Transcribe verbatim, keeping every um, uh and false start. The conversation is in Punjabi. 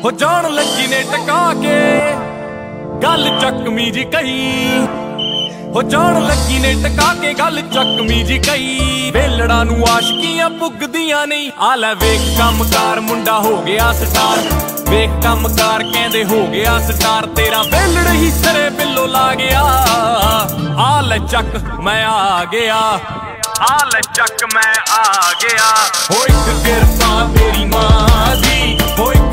ਹੋ ਜਾਣ ਲੱਗੀ ਨੇ ਟਕਾ ਕੇ ਗੱਲ ਚੱਕਮੀ ਜੀ ਕਹੀ। ਹੋ ਜਾਣ ਲੱਗੀ ਨੇ ਟਕਾ ਕੇ ਗੱਲ ਚੱਕਮੀ ਜੀ ਕਹੀ। ਵੇਲੜਾ ਨੂੰ ਆਸ਼ਕੀਆਂ ਪੁੱਗਦੀਆਂ ਨਹੀਂ। ਆ ਲੈ ਵੇਖ ਕੰਮਕਾਰ ਮੁੰਡਾ ਹੋ ਗਿਆ ਸਟਾਰ। ਵੇਖ ਕੰਮਕਾਰ ਕਹਿੰਦੇ ਹੋ ਗਿਆ ਸਟਾਰ। ਤੇਰਾ ਵੇਲੜ ਹੀ ਸਿਰੇ ਬਿੱਲੋ ਲਾ ਗਿਆ। ਆ ਲੈ ਚੱਕ ਮੈਂ ਆ ਗਿਆ। ਆ ਲੈ ਚੱਕ ਮੈਂ ਆ ਗਿਆ। ਹੋ ਇੱਕ ਕਿਰਪਾ ਤੇਰੀ ਮਾਂ ਦੀ। ਹੋ